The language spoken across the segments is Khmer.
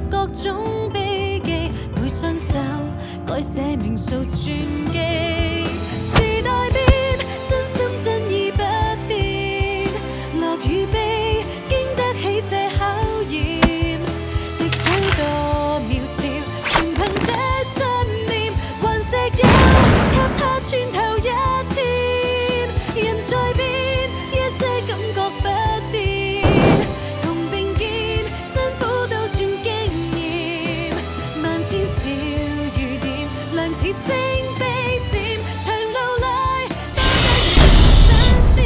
各種秘技，每雙手改寫名數傳記。時代變，真心真意不變，樂與悲經得起這考驗。敵手多渺小，全憑這信念，還石油給他穿透一天。人在變，一些感覺不變，同並肩，辛苦都算經驗。萬千小雨點，亮似星飛閃，長路裏多得你身邊。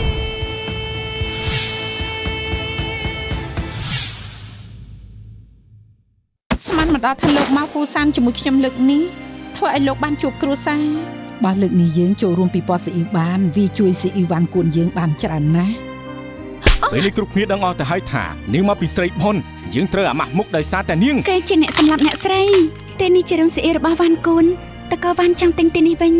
ស្មានមកដល់ថាលោកមកហ្វូសានជាមួយខ្ញុំលើកនេះធ្វើឲ្យលោកបានជួបគ្រួសារបើលើកនេះយើងចូលរួមពីពណ៌ស៊ីអ៊ីវបានវាជួយស៊ីអ៊ីវ៉ាន់គួនយើងបានច្រើនណាស់ពេលនេះគ្រប់គ្នាដឹងអស់ទៅហើយថានាងមកពីស្រីផុនយើងត្រូវអាម៉ាស់មុខដោយសារតែនាងគេជាអ្នកសម្លាប់អ្នកស្រីទេនេះជារឿងស៊ីអ៊ីរបស់វ៉ាន់គួនតើក៏វ៉ាន់ចង់ទិញទីនេះវិញ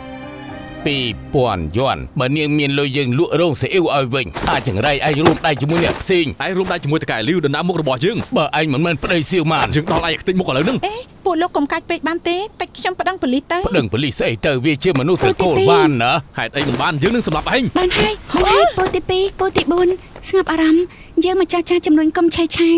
2000 យួនបើនាងមានលុយយើងលក់រោងស៊ីអ៊ីវឲ្យវិញអាចចង្រៃឯងរួមដៃជាមួយអ្នកផ្សេងឯងរួមដៃជាមួយតកែលីវដណ្ដើមមុខរបស់យើងបើឯងមិនមែនប្តីសៀវម៉ានយើងដល់ឯងខ្ទេចមុខឥឡូវហ្នឹងពួកលោកកុំកាច់ពេកបានទេតែខ្ញុំប្តឹងប៉ូលីសទៅប្តឹងប៉ូលីសស្អីទៅវាជាមនុស្សត្រកូលបានណាហេតុអីមិនបានយើងនឹងសម្លាប់ឯងបានហើយពោលទី2ពោលទី4ស្ងប់អារម្មណ៍យើងមកចាស់ចាស់ចំនួនកុំឆេះឆាវ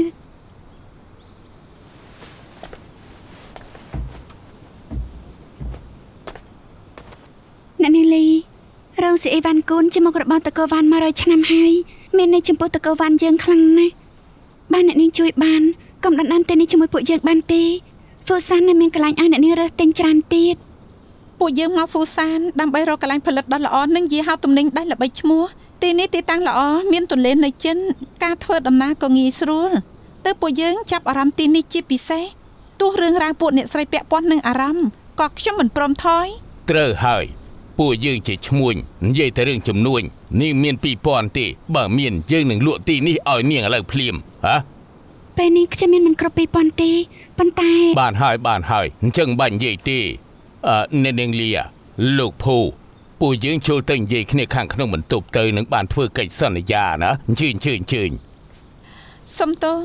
អ្នកនាងលីរងស៊ីអ៊ីវ៉ាន់គូនជាមុខរបរតកោវ៉ាន់100ឆ្នាំហើយមានន័យចំពោះតកោវ៉ាន់យើងខ្លាំងណាស់បានអ្នកនាងជួយបានកុំដណ្ដើមទេនេះជាមួយពួកយើងបានទេហ្វូសាននៅមានកន្លែងឲ្យអ្នកនាងរើសទិញច្រើនទៀតពួកយើងមកហ្វូសានដើម្បីរកកន្លែងផលិតដ៏ល្អនិងយាហោទំនិញដែលល្បីឈ្មោះទីនេះទីតាំងល្អមានទន្លេនៅចិនការធ្វើដំណើរក៏ងាយស្រួលទើបពួកយើងចាប់អារម្មណ៍ទីនេះជាពិសេសទោះរឿងរ៉ាវពួកអ្នកស្រីពាក់ព័ន្ធនឹងអារម្មណ៍ក៏ខ្ញុំមិនព្រមថយត្រូវហើយពួកយើងជាឈ្មួញនិយាយតែរឿងចំនួននេះមាន2000ទេបើមានយើងនឹងលក់ទីនេះឲ្យនាងឥឡូវភ្លាមហ៎ពេលនេះខ្ញុំមានមិនគ្រប់2000ទេប៉ុន្តែបានហើយអញ្ចឹងបាញ់និយាយទេអ្នកនាងលីលោកភូពួកយើងចូលទៅនិយាយគ្នាខាងក្នុងបន្ទប់ទៅនឹងបានធ្វើកិច្ចសន្យាណាអញ្ជើញសុំទោស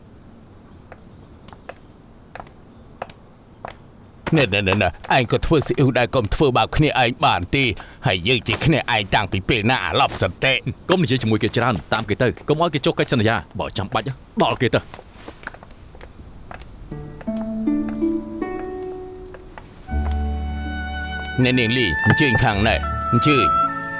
ណែឯងក៏ធ្វើស៊ីអ៊ូដែរកុំធ្វើបាបគ្នាឯងបានទេហើយយើងជាគ្នាឯងតាំងពីពេលណាអាឡប់សន្តិកុំនិយាយជាមួយគេច្រើនតាមគេទៅកុំឲ្យគេចុះកិច្ចសន្យាបើចាំបាច់ដល់គេទៅអ្នកនាងលីអញ្ជើញខាងណែអញ្ជើញ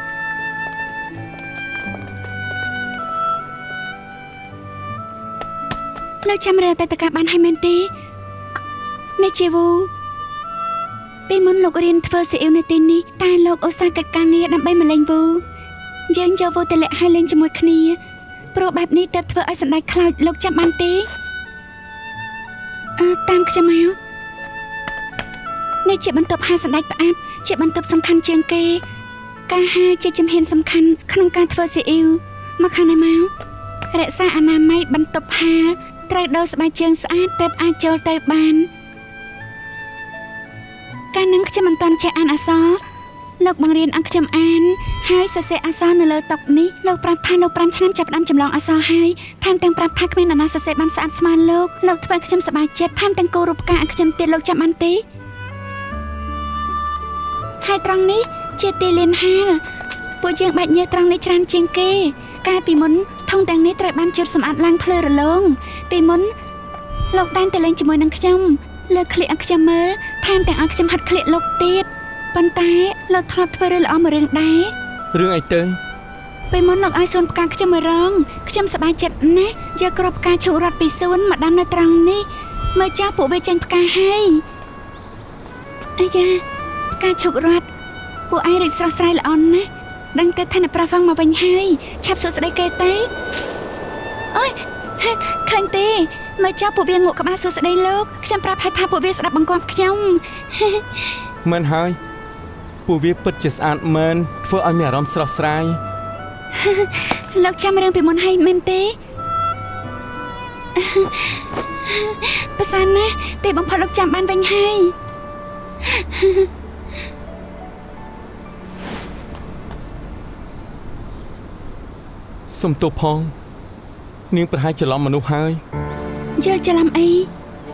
លើចាំរើតែតកាបានហើយមែនទេនេះជាវូពេលមុនលោករៀនធ្វើស៊ីអ៊ីវនៅទីនេះតែលោកឧស្សាហ៍កិច្ចការងារដើម្បីមកលេងវូយើងយកវូទៅលាក់ឲ្យលេងជាមួយគ្នាព្រោះបែបនេះទៅធ្វើឲ្យសម្ដេចខ្លោចលោកចាំបានទេតាមខ្ញុំមកនេះជាបន្ទប់ហាលសម្ដេចផ្អាប់ជាបន្ទប់សំខាន់ជាងគេការហាលជាជំហានសំខាន់ក្នុងការធ្វើស៊ីអ៊ីវមកខាងនេះមករក្សាអនាម័យបន្ទប់ហាលត្រូវដោស្បែកជើងស្អាតទើបអាចចូលទៅបានកាលនឹងខ្ញុំមិនទាន់ចេះអានអក្សរលោកបង្រៀនឲ្យខ្ញុំអានហើយសរសេរអក្សរនៅលើតុនេះលោកប្រាប់ថាលោក5ឆ្នាំចាប់ផ្ដើមចម្លងអក្សរហើយថែមទាំងប្រាប់ថាគ្មាននរណាសរសេរបានស្អាតស្មើលោកធ្វើខ្ញុំសប្បាយចិត្តថែមទាំងគោរពការឲ្យខ្ញុំទៀតលោកចាំបានទេហើយត្រង់នេះជាទីលានហាលពួកយើងបាច់ញើសត្រង់នេះច្រើនជាងគេកាលពីមុនធុងទាំងនេះត្រូវបានជូតសម្អាតឡើងភ្លឺរលោងពីមុនលោកតែងតែលេងជាមួយនឹងខ្ញុំលើកឃ្លៀកឲ្យខ្ញុំមើលថែមទាំងឲ្យខ្ញុំហាត់ឃ្លៀកលោកទៀតប៉ុន្តែលោកធ្លាប់ធ្វើរឿងល្អមួយរឿងដែររឿងអីទៅពេលមុនលោកឲ្យសួនផ្កាខ្ញុំមករងខ្ញុំសប្បាយចិត្តណាស់យកគ្រាប់ផ្កាឈូករត់ពីសួនមកដាំនៅត្រង់នេះមើលចាស់ពួកវាចេញផ្កាហើយអាយ៉ាផ្កាឈូករត់ពួកឯងរីកស្រស់ស្រាយល្អណាស់ដឹងតែថាអ្នកប្រវងមកវិញហើយឆាប់សួរស្ដីគេទេអូយឃើញទេមើលចាស់ពួកវាងក់ក្បាលសួរស្ដីលោកខ្ញុំប្រាប់ហើយថាពួកវាស្ដាប់បង្គាប់ខ្ញុំមិនហើយពួកវាពិតជាស្អាតមែនធ្វើឲ្យមានអារម្មណ៍ស្រស់ស្រាយលោកចាំរឿងពីមុនហើយមែនទេប្រសាណាទេបំផុតលោកចាំបានវិញហើយសុំទោសផងនាងប្រហែលច្រឡំមនុស្សហើយយល់ច្រឡំអី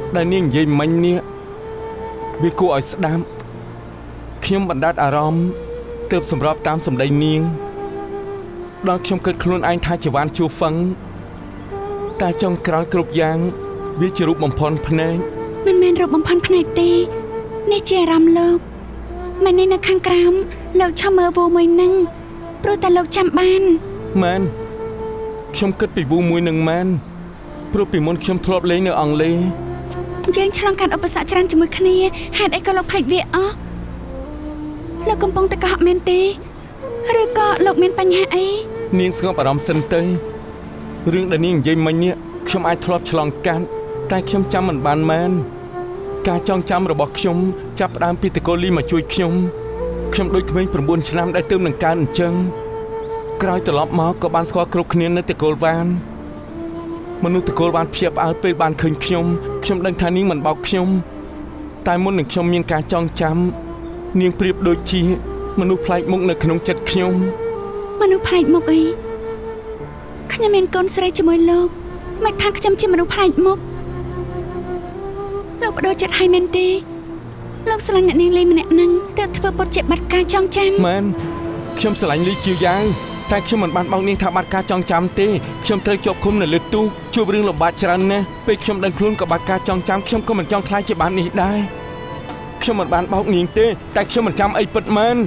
ដែលនាងនិយាយមិញនេះវាគួរឲ្យស្ដាប់ខ្ញុំបណ្ដាត់អារម្មណ៍ទើបសម្របតាមសម្ដីនាងដល់ខ្ញុំគិតខ្លួនឯងថាជាវ៉ាន់ជួហ្វឹងតែចុងក្រោយគ្រប់យ៉ាងវាជារូបបំផន់ភ្នែកមិនមែនរូបបំផន់ភ្នែកទេនេះជាអារម្មណ៍លោកមិននេះនៅខាងក្រោមលោកឈប់មើលវូមួយនឹងព្រោះតែលោកចាំបានមែនខ្ញុំគិតពីវូមួយនឹងមែនព្រោះពីមុនខ្ញុំធ្លាប់លេងនៅអង់គ្លេសយើងឆ្លងកាត់ឧបសគ្គច្រើនជាមួយគ្នាហេតុអីក៏លោកភ្លេចវាអស់លោកកំពុងតែកុហកមែនទេឬក៏លោកមានបញ្ហាអីនាងស្ងប់អារម្មណ៍សិនទៅរឿងដែលនាងនិយាយមិញនេះខ្ញុំអាចធ្លាប់ឆ្លងកាត់តែខ្ញុំចាំមិនបានមែនការចងចាំរបស់ខ្ញុំចាប់ផ្ដើមពីតកូលីមកជួយខ្ញុំដូចក្មេង9ឆ្នាំដែលទើបនឹងកើនអញ្ចឹងក្រោយត្រឡប់មកក៏បានស្គាល់គ្រប់គ្នានៅតកូលវ៉ានមនុស្សតកូលវ៉ានភ្ញាក់ផ្អើលពេលបានឃើញខ្ញុំដឹងថានាងមិនបោកខ្ញុំតែមុននឹងខ្ញុំមានការចងចាំនាងប្រៀបដូចជាមនុស្សប្លែកមុខនៅក្នុងចិត្តខ្ញុំមនុស្សប្លែកមុខអីខ្ញុំមានកូនស្រីជាមួយលោកមិនថាខ្ញុំជាមនុស្សប្លែកមុខលោកបដូរចិត្តឲ្យមែនទេលោកស្រឡាញ់អ្នកនាងលីម្នាក់ហ្នឹងទើបធ្វើពុតជាបាត់ការចងចាំមែនខ្ញុំស្រឡាញ់លីជាយ៉ាងតែខ្ញុំមិនបានបោកនាងថាបាត់ការចងចាំទេខ្ញុំត្រូវជាប់ឃុំនៅលើទូជួបរឿងលំបាកច្រើនណាស់ពេលខ្ញុំដឹងខ្លួនក៏បាត់ការចងចាំខ្ញុំក៏មិនចង់ខ្លាចជាបាននេះដែរខ្ញុំមិនបានបោកនាងទេតែខ្ញុំមិនចាំអីពិតមែន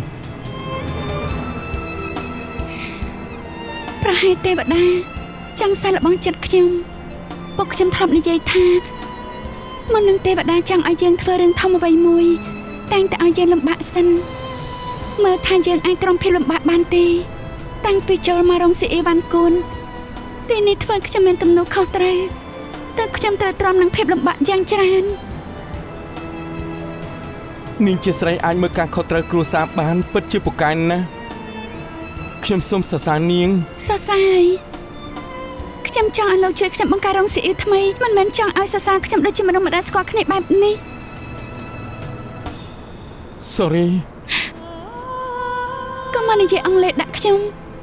ប្រហែលទេវតាចង់សាឡបងចិត្តខ្ញុំពុកខ្ញុំធ្លាប់និយាយថាមុននឹងទេវតាចង់ឲ្យយើងធ្វើរឿងធំអ្វីមួយតែងតែឲ្យយើងលំបាកសិនមើលថាយើងអាចទ្រាំភាពលំបាកបានទេតាំងពីចូលមករោងស៊ីអេវ៉ាន់គូនទីនេះធ្វើខ្ញុំមានទំនួលខុសត្រូវតែខ្ញុំត្រូវទ្រាំនឹងភាពលំបាកយ៉ាងច្រើននាងជាស្រីអាចមើលការខុសត្រូវគ្រួសារបានពិតជាពូកែណាស់ខ្ញុំសូមសរសើរនាងសរសើរខ្ញុំចង់ឲ្យលោកជួយខ្ញុំបង្កើតរោងស៊ីអ៊ីវថ្មីមិនមែនចង់ឲ្យសរសើរខ្ញុំដូចជាមនុស្សម្ដាយស្គាល់គ្នាបែបនេះ Sorry កុំមកនិយាយអង់គ្លេសដាក់ខ្ញុំ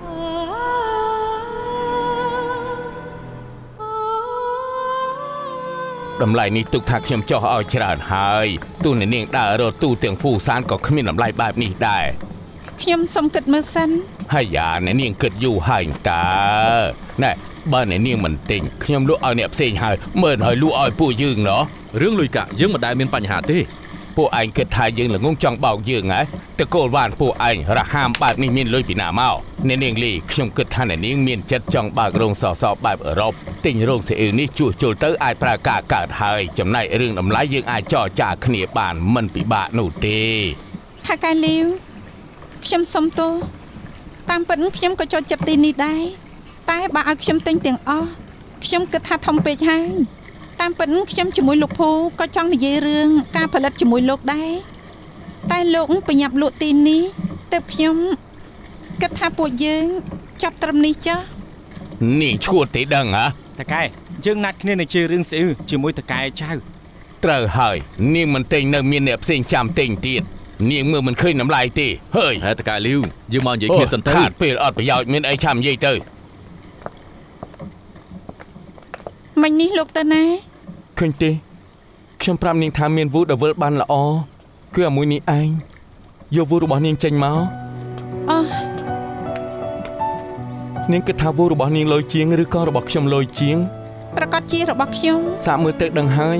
តម្លៃនេះទុកថាខ្ញុំចោះឲ្យច្រើនហើយទូនាងដើររកទូទាំងហ្វូសានក៏គ្មានតម្លៃបែបនេះដែរខ្ញុំសុំគិតមើលសិនហើយយ៉ាអ្នកនាងគិតយូរហើយតើណែបើអ្នកនាងមិនទិញខ្ញុំលក់ឲ្យអ្នកផ្សេងហើយមើលឲ្យលក់ឲ្យពួកយើងណោះរឿងលុយកាក់យើងមិនដែលមានបញ្ហាទេពួកឯងគិតថាយើងល្ងងចង់បោកយើងហ៎តកូលវ៉ានពួកឯងរហាមបែបនេះមានលុយពីណាមកអ្នកនាងលីខ្ញុំគិតថាអ្នកនាងមានចិត្តចង់បើករោងសសបែបអឺរ៉ុបទិញរោងស៊ីអ៊ីវនេះជួសជុលទៅអាចប្រើការកើតហើយចំណែករឿងតម្លៃយើងអាចចរចាគ្នាបានមិនពិបាកនោះទេថៅកែលាវខ្ញុំសុំទោសតាមពិតខ្ញុំក៏ចូលចិត្តទីនេះដែរតែបើឲ្យខ្ញុំទិញទាំងអស់ខ្ញុំគិតថាធំពេកហើយតាមពិតខ្ញុំជាមួយលោកភូក៏ចង់និយាយរឿងការផលិតជាមួយលោកដែរតែលោកប្រញាប់លក់ទីនេះទើបខ្ញុំគិតថាពួកយើងចាប់ត្រឹមនេះចុះនាងឈួតទេដឹងហ៎តកែយើងណាត់គ្នានឹងជឿរឿងស្អីជាមួយតកែចៅត្រូវហើយនាងមិនទិញនៅមានអ្នកផ្សេងចាំទិញទៀតនាងមើលមិនឃើញតម្លៃទេហើយតកែលាវយើងមកនិយាយគ្នាសិនទៅខាតពេលអត់ប្រយោជន៍មានអីចាំនិយាយទៅមិញនេះលោកទៅណាឃើញទេខ្ញុំប្រាប់នាងថាមានវូដវិលបានល្អគឺអាមួយនេះឯងយកវូរបស់នាងចេញមកនាងគិតថាវូរបស់នាងលុយជាងឬក៏របស់ខ្ញុំលុយជាងប្រកាសជារបស់ខ្ញុំសាកមើលទៅដឹងហើយ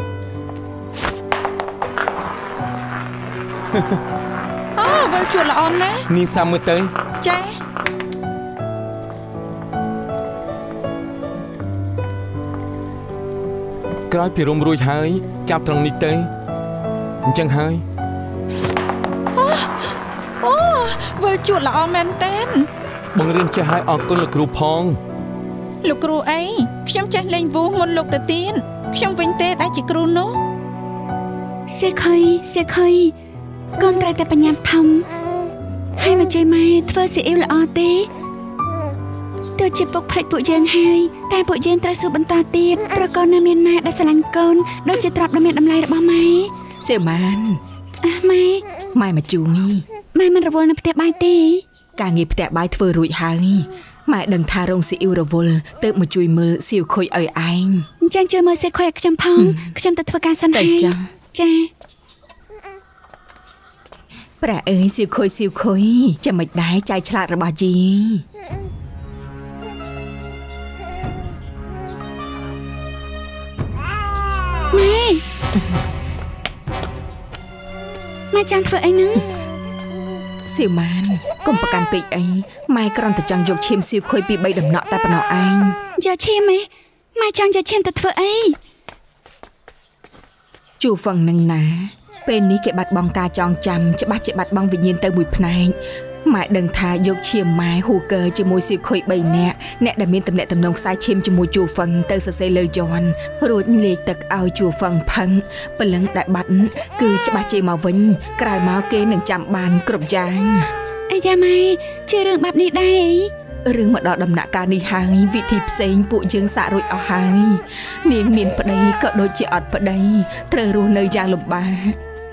វិលជួលល្អណាស់នាងសាកមើលទៅចាក្រោយពីរុំរួចហើយចាប់ត្រង់នេះទៅអញ្ចឹងហើយវិលជួលល្អមែនតើបង្រៀនចេះឲ្យអរគុណលោកគ្រូផងលោកគ្រូអីខ្ញុំចេះលេងវូមុនលោកទៅទៀតខ្ញុំវិញទេដែលជាគ្រូនោះសៀខុយកូនត្រូវតែបញ្ញាប់ធំហើយមកជួយម៉ែធ្វើស៊ីអ៊ីវល្អទេទោះជាពុកភ្លេចពួកយើងហើយតែពួកយើងត្រូវស៊ូបន្តទៀតប្រកបនៅមានម៉ែដែលស្រឡាញ់កូនដូចជាទ្រព្យដ៏មានតម្លៃរបស់ម៉ែសៀម៉ានម៉ែមកជួយម៉ែមិនរវល់នៅផ្ទះបាយទេការងារផ្ទះបាយធ្វើរួចហើយម៉ែដឹងថារោងស៊ីអ៊ីវរវល់ទៅមកជួយមើលស៊ីវខុយឲ្យឯងអញ្ចឹងជួយមើលស៊ីវខុយឲ្យខ្ញុំផងខ្ញុំទៅធ្វើការសិនហើយចាប្រាអើយស៊ីវខុយចាំមិនដែរចៃឆ្លាតរបស់ជីម៉ែចាំធ្វើអីហ្នឹងសៀវម៉ានកុំប្រកាន់ពេកអីម៉ែគ្រាន់តែចង់យកឈាមសៀវខុយពី3ដំណក់តែប៉ុណ្ណោះឯងយកឈាមម៉ែចង់យកឈាមទៅធ្វើអីជួហ្វឹងនឹងណាពេលនេះគេបាត់បង់ការចងចាំច្បាស់ជាបាត់បង់វិញ្ញាណទៅមួយផ្នែកម៉ែដឹងថាយកឈាមម៉ែហ៊ូកើជាមួយសៀវខុយ3នាក់អ្នកដែលមានតំណែងតំណងខ្សែឈាមជាមួយជួហ្វឹងទៅសរសេរលើយន់រួចលាយទឹកឲ្យជួហ្វឹងផឹងព្រលឹងដែលបាត់គឺច្បាស់ជាមកវិញក្រោយមកគេនឹងចាំបានគ្រប់យ៉ាងអាយ៉ាម៉ែជឿរឿងបែបនេះដែររឿងមកដល់ដំណាក់កាលនេះហើយវិធីផ្សេងពួកយើងសាករួចអស់ហើយនាងមានប្តីក៏ដូចជាអត់ប្តីត្រូវរស់នៅយ៉ាងលំបាក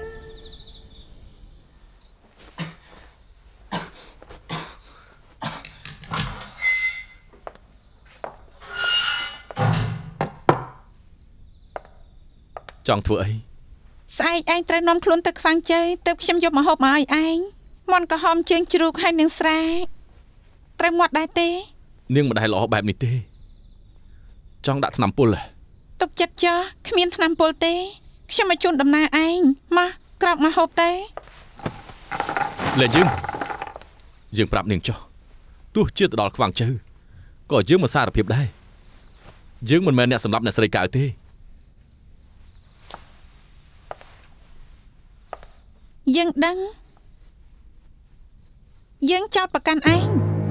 ចង់ធ្វើអីស្អែកឯងត្រូវនាំខ្លួនទៅខ្វាំងជ័យទៅខ្ញុំយកមកហូបមកឲ្យឯងមន់ក្រហមជើងជ្រូកហើយនឹងស្រាត្រូវមាត់ដែរទេនាងមិនដែលល្អបែបនេះទេចង់ដាក់ថ្នាំពុលទុកចិត្តចោះគ្មានថ្នាំពុលទេខ្ញុំមកជូនដំណើរឯងមកក្រោកមកហូបទេលែយើងប្រាប់នាងចោះទោះជាទៅដល់ខ្វាំងជ័យក៏យើងមកសារភាពដែរយើងមិនមែនអ្នកសម្លាប់អ្នកស្រីកៅទេយើងដឹងយើងចោទប្រកាន់ឯង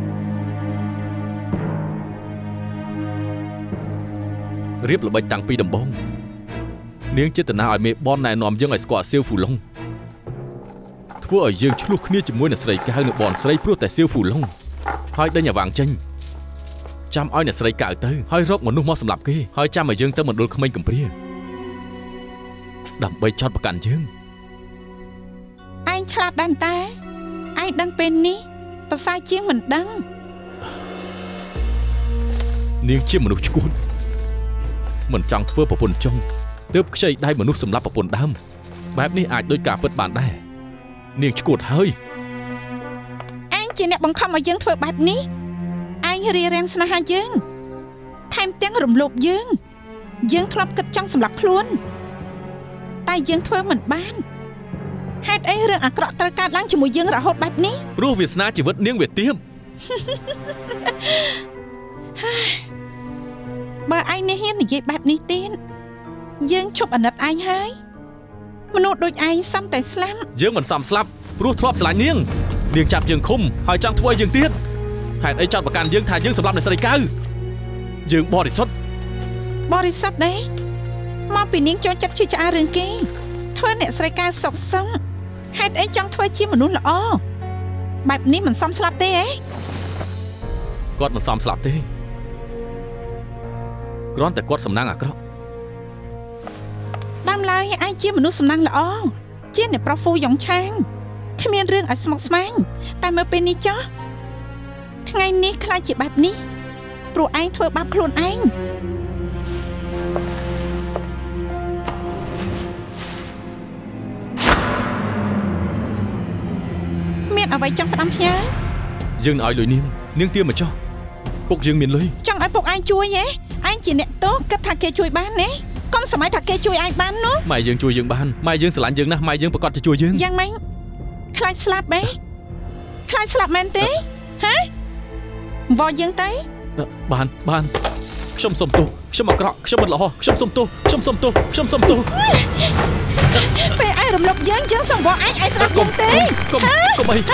រៀបល្បិចតាំងពីដំបូងនាងចេតនាឲ្យមេបនណែនាំយើងឲ្យស្គាល់សៀវហ្វូឡុងធ្វើឲ្យយើងឆ្លោះគ្នាជាមួយអ្នកស្រីកៅនៅបនស្រីព្រោះតែសៀវហ្វូឡុងហើយដេញអាវាងចេញចាំឲ្យអ្នកស្រីកៅទៅហើយរកមនុស្សមកសម្លាប់គេហើយចាំឲ្យយើងទៅមណ្ឌលក្មេងកំព្រាដើម្បីចោទប្រកាន់យើងឯងឆ្លាតដែរតាឯងដឹងពេលនេះប្រសើរជាងមិនដឹងនាងជាមនុស្សឈួតមិនចង់ធ្វើប្រពន្ធចុងទើបខ្ចីដៃមនុស្សសម្លាប់ប្រពន្ធដើមបែបនេះអាចដោយការពិតបានដែរនាងឈួតហើយឯងជាអ្នកបង្ខំឲ្យយើងធ្វើបែបនេះឯងរារាំងស្នេហាយើងថែមទាំងរំលោភយើងធ្លាប់គិតចង់សម្លាប់ខ្លួនតែយើងធ្វើមិនបានហេតុអីរឿងអាក្រក់ត្រូវកើតឡើងជាមួយយើងរហូតបែបនេះព្រោះវាសនាជីវិតនាងវាទៀមបើឯងនេះហ៊ាននិយាយបែបនេះទៀតយើងឈប់អាណិតឯងហើយមនុស្សដូចឯងសំតែស្លាប់យើងមិនសំស្លាប់ព្រោះធ្លាប់ស្រឡាញ់នាងចាប់យើងឃុំហើយចង់ធ្វើឲ្យយើងទៀតហេតុអីចោទប្រកាន់យើងថាយើងសម្លាប់អ្នកស្រីកៅយើងបរិសុទ្ធដែរមកពីនាងចូលចិត្តជឿឆ្អាលរឿងគេធ្វើអ្នកស្រីកៅសុកសឹងហេតុអីចង់ធ្វើជាមនុស្សល្អបែបនេះមិនសមស្លាប់ទេគាត់មិនសមស្លាប់ទេគ្រាន់តែគាត់សំណាងអាក្រក់ដើមឡើយឯងជាមនុស្សសំណាងល្អជាអ្នកប្រុសហ្វូយ៉ងឆាងគ្មានរឿងឲ្យស្មុគស្មាញតែមើលពេលនេះចោះថ្ងៃនេះខ្លាចជាបែបនេះព្រោះឯងធ្វើបាបខ្លួនឯងមានអ្វីចង់ផ្ដាំផ្ញើយើងឲ្យលុយនាងទាមកចោះពុកយើងមានលុយចង់ឲ្យពុកឯងជួយឯងជាអ្នកទោសគិតថាគេជួយបានណាកុំសម័យថាគេជួយឯងបាននោះម៉ែយើងជួយយើងបានម៉ែយើងស្រឡាញ់យើងណាស់ម៉ែយើងប្រកាសជាជួយយើងយ៉ាងម៉េចខ្លាចស្លាប់ខ្លាចស្លាប់មែនទេហ៎វល់យើងទៅបានខ្ញុំសុំទោសខ្ញុំអាក្រក់ខ្ញុំមិនល្អខ្ញុំសុំទោសពេលឯងរំលឹកយើងសង្វល់ឯងស្លាប់យើងទេកុំអី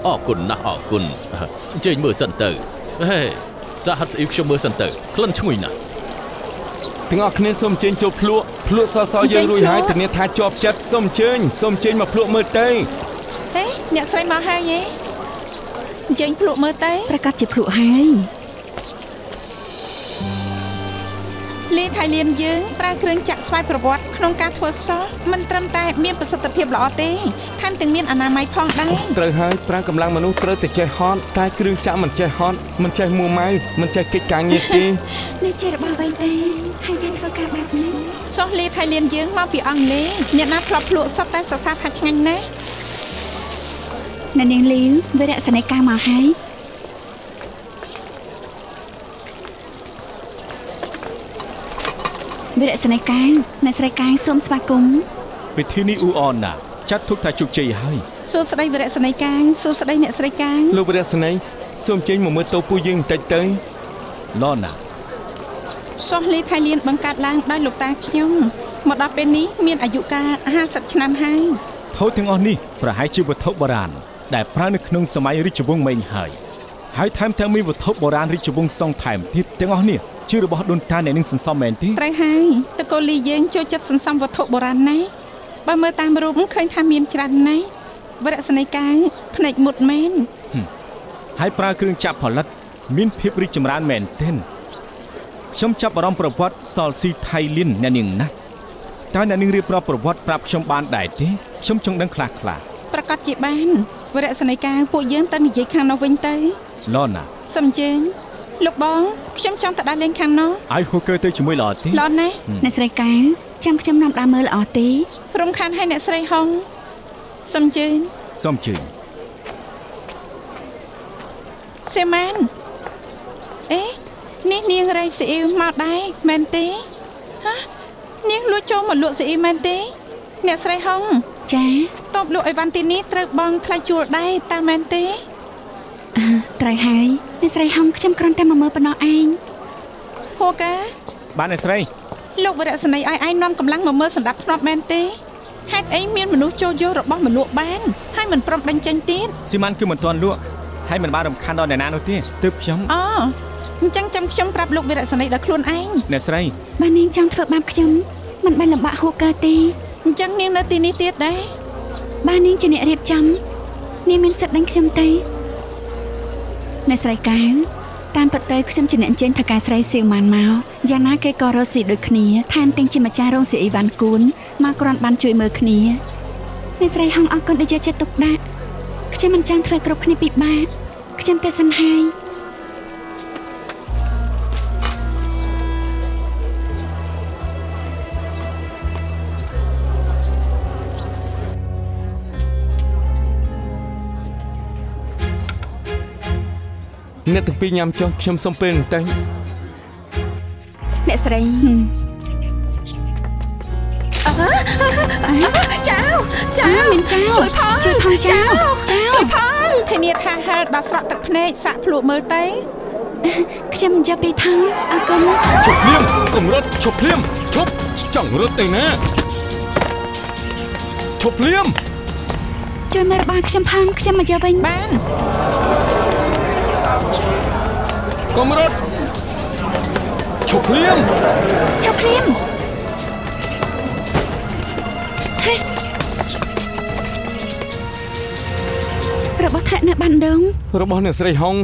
អរគុណណាស់អរគុណអញ្ជើញមើលសិនទៅហេសាហាត់ស្អ៊ីវខ្ញុំមើលសិនទៅក្លិនឈ្ងុយណាស់ទាំងអស់គ្នាសូមអញ្ជើញចូលភ្លក់សសយើងរួចហើយធានាថាជាប់ចិត្តសូមអញ្ជើញមកភ្លក់មើលទៅហេអ្នកស្រីមកហើយហេអញ្ជើញភ្លក់មើលទៅប្រកាសជាភ្លក់ហើយលីថៃលៀនយើងប្រើគ្រឿងចាក់ស្វ័យប្រវត្តិក្នុងការធ្វើសោះមិនត្រឹមតែមានប្រសិទ្ធភាពល្អទេថែមទាំងមានអនាម័យផងដែរត្រូវហើយប្រើកម្លាំងមនុស្សត្រូវតែចេះហត់តែគ្រឿងចាក់មិនចេះហត់មិនចេះមួម៉ៅមិនចេះកិច្ចការងារទេនេះជារបស់អ្វីទេហើយយើងធ្វើការបែបនេះសោះលីថៃលៀនយើងមកពីអង់គ្លេសអ្នកណាធ្លាប់ភ្លក់សុទ្ធតែសរសើរថាឆ្ងាញ់ណាស់អ្នកនាងលីវវិរៈសនេកាមកហើយវិរៈសនេកាអ្នកស្រីកាយសូមស្វាគមន៍ពិធីនេះអ៊ូអរណាស់ចាត់ទុកថាជោគជ័យហើយសួស្តីវិរៈសនេកាសួស្តីអ្នកស្រីកាយលោកវិរៈសនេសូមចេញមកមើលតូពូយើងបន្តិចទៅឡណាសោះលីថៃលៀនបង្កើតឡើងដោយលោកតាខ្ញុំមកដល់ពេលនេះមានអាយុកាល50ឆ្នាំហើយថូទាំងអស់នេះប្រហែលជាវត្ថុបុរាណដែលប្រើនៅក្នុងសម័យរាជវង្សម៉េងហើយថែមទាំងមានវត្ថុបុរាណរាជវង្សសុងថែមទៀតទាំងអស់នេះជារបស់ដូនតាអ្នកនឹងសន្សំមែនទេត្រូវហើយតកូលីយើងចូលចិត្តសន្សំវត្ថុបុរាណណាស់បើមើលតាមរូបឃើញថាមានច្រើនណាស់វរៈសនេកាភ្នែកមុតមែនហើយប្រើគ្រឿងចាក់ផលិតមានភាពរីកចម្រើនមែនទែនខ្ញុំចាប់អារម្មណ៍ប្រវត្តិសលស៊ីថៃលៀនអ្នកនាងណាស់តើអ្នកនាងរៀបរាប់ប្រវត្តិប្រាប់ខ្ញុំបានដែរទេខ្ញុំចង់ដឹងខ្លះប្រកាសជាបានវរៈសនេកាពួកយើងទៅនិយាយខាងនោះវិញទៅឡណាសំជើញលោកបងខ្ញុំចង់ទៅដើរលេងខាងនោះឲ្យហូកើទៅជាមួយល្អទេល្អណាស់អ្នកស្រីកាយចាំខ្ញុំនាំដើរមើលល្អទេរំខានឲ្យអ្នកស្រីហុងសំជើញសេម៉ានអេនេះនាងរៃស៊ីអ៊ីវមកដែរមែនទេហ៎នាងលួចចូលមកលក់ស៊ីអ៊ីវមែនទេអ្នកស្រីហុងចាតបលក់អីវ៉ាន់ទីនេះត្រូវបងថ្លៃជួលដែរតើមែនទេត្រូវហើយអ្នកស្រីហុងខ្ញុំគ្រាន់តែមកមើលប៉ុណ្ណោះឯងហូកាបានអ្នកស្រីលោកវរៈសនីឲ្យឯងនាំកម្លាំងមកមើលសម្ដាប់ធ្នាប់មែនទេហេតុអីមានមនុស្សចូលយករបស់មកលក់បានហើយមិនព្រមដេញចេញទៀតស៊ីម៉ាន់គឺមិនទាន់លក់ហើយមិនបានរំខានដល់អ្នកណានោះទេទើបខ្ញុំអញ្ចឹងចាំខ្ញុំប្រាប់លោកវរៈសនីដល់ខ្លួនឯងអ្នកស្រីបាននាងចង់ធ្វើបាបខ្ញុំមិនបានលំបាកហូកើទេអញ្ចឹងនាងនៅទីនេះទៀតដែរបាននាងជាអ្នករៀបចំនាងមានសិទ្ធិដេញខ្ញុំទេអ្នកស្រីកាវតាមពិតទៅខ្ញុំជាអ្នកអញ្ជើញថៅកែស្រីសៀងម៉ានមកយ៉ាងណាគេក៏រស់ស៊ីដូចគ្នាថែមទាំងជាម្ចាស់រោងស៊ីអ៊ីវ៉ាន់គូនមកគ្រាន់បានជួយមើលគ្នាអ្នកស្រីហុងអរគុណដែលយកចិត្តទុកដាក់ខ្ញុំមិនចង់ធ្វើគ្រប់គ្នាពិបាកខ្ញុំតែសិនហើយអ្នកទាំងពីរញ៉ាំចុះខ្ញុំសុំពេលបន្តិចអ្នកស្រីចៅមានចៅជួយផងចៅជួយផងធានាថាហេតុដល់ស្រក់ទឹកភ្នែកសាក់ភ្លក់មើលទៅខ្ញុំយកពីថងអរគុណឈប់ភ្លាមគំរត់ឈប់ភ្លាមឈប់ចង់រត់ទៅណាឈប់ភ្លាមជួយមើលរបស់ខ្ញុំផងខ្ញុំមកយកវិញបានកុំរត់ឈប់ភ្លាមហេរបស់ថ្នាក់នៅបានដងរបស់អ្នកស្រីហុង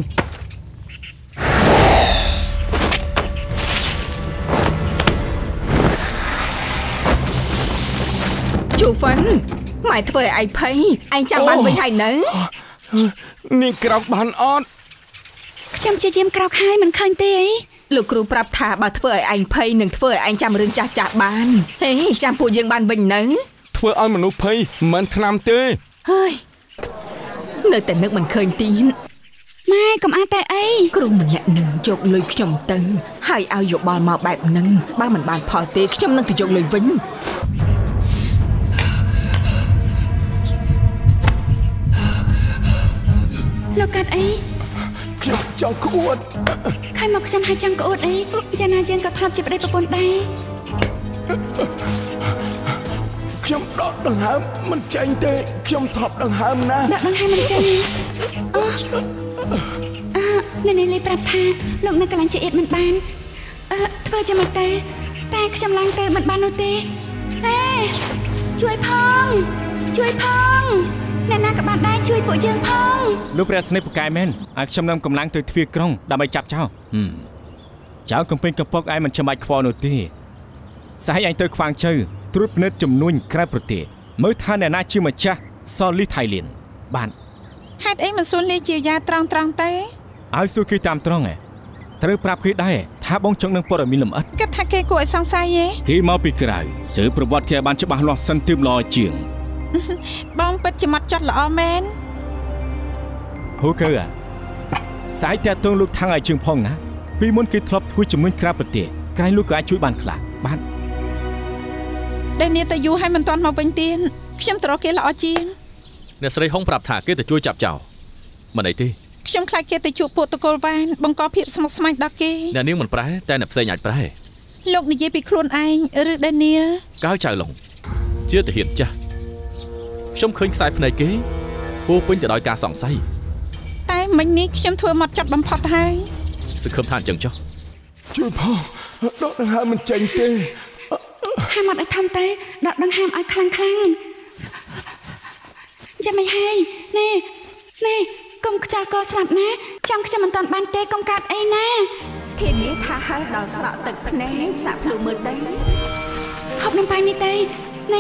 ជូហ្វិនម៉ែធ្វើឲ្យឯងភ័យឯងចាំបានវិញហើយនៅនាងក្រោកបានអត់ខ្ញុំជាយាមក្រោកហើយមិនឃើញទេអីលោកគ្រូប្រាប់ថាបើធ្វើឲ្យឯងភ័យនឹងធ្វើឲ្យឯងចាំរឿងចាស់បានហេចាំពួកយើងបានវិញនៅធ្វើឲ្យមនុស្សភ័យមិនថ្នាំទេហើយនៅតែនឹកមិនឃើញទៀតម៉ែកុំអើតែអីគ្រូម្នាក់នឹងយកលុយខ្ញុំទៅហើយឲ្យយោបល់មកបែបហ្នឹងបើមិនបានផលទេខ្ញុំនឹងទៅយកលុយវិញលោកកាត់អីខ្ញុំចង់ក្អួតខំមកខ្ញុំឲ្យចង់ក្អួតអីយ៉ាងណាយើងក៏ធ្លាប់ជាប្តីប្រពន្ធដែរខ្ញុំដកដង្ហើមមិនចេញទេខ្ញុំថប់ដង្ហើមណាដកដង្ហើមមិនចេញអ្នកនាងលីប្រាប់ថាលោកនៅកន្លែងជាអៀតមិនបានធ្វើចាំមកទៅតែខ្ញុំឡើងទៅមិនបាននោះទេជួយផងអ្នកណាក៏បានដែរជួយពួកយើងផងលោកព្រះស្នេហ៍ពូកែមែនឲ្យខ្ញុំនាំកម្លាំងទៅទ្វារក្រុងដើម្បីចាប់ចោលចៅកំពេញកំពកឯងមិនចាំបាច់ខ្វល់នោះទេសហឯងទៅខ្វាងជើត្រួតពិនិត្យចំនួនក្រៅប្រទេសមើលថាអ្នកណាជាម្ចាស់សលីថៃលៀនបានហេតុអីមិនសួរលាជាយាត្រង់ទេឲ្យសួរគេតាមត្រង់ត្រូវប្រាប់គេដែរថាបងចង់នឹងព័ត៌មានលម្អិតគិតថាគេគួរឲ្យសង្ស័យគេមកពីក្រៅស៊ើបប្រវត្តិគេបានច្បាស់លាស់សិនទើបល្អជាងបងពិតជាមកចត់ល្អមែនហូកើស្អែកតាតងលោកថាំងឲ្យជើងផងណាពីមុនគេធ្លាប់ធ្វើជំនួយក្រៅប្រទេសក្រែងលោកក៏អាចជួយបានខ្លះបានដែលនាងទៅយូរហើយមិនទាន់មកវិញទៀតខ្ញុំទៅរកគេល្អជាងអ្នកស្រីហុងប្រាប់ថាគេទៅជួយចាប់ចោលមិនអីទេខ្ញុំខ្លាចគេទៅជួបពួកតកូលវ៉ានបង្កភាពស្មុគស្មាញដល់គេអ្នកនាងមិនប្រែតែអ្នកផ្សេងអាចប្រែលោកនិយាយពីខ្លួនឯងឬដែលនាងកៅចៅឡុងជាទាហានចាស់ខ្ញុំឃើញខ្សែភ្នែកគេពោពេញទៅដោយការសង្ស័យតែមិញនេះខ្ញុំធ្វើមកចាប់បំផុតហើយសង្ឃឹមថាអញ្ចឹងចុះជួយផងដកដង្ហើមមិនចេញទេហាមអត់ឲ្យធំទៅដកដង្ហើមឲ្យខ្លាំងចាំមិនហើយណែកុំខ្ចាល់កស្លាប់ណាចាំខ្ញុំមិនតាន់បានទេកុំកាត់អីណាធានាថាហើយដល់ស្រក់ទឹកភ្នែកសាក់ភ្លឺមើលទៅហូបនំប៉័ងនេះទៅណែ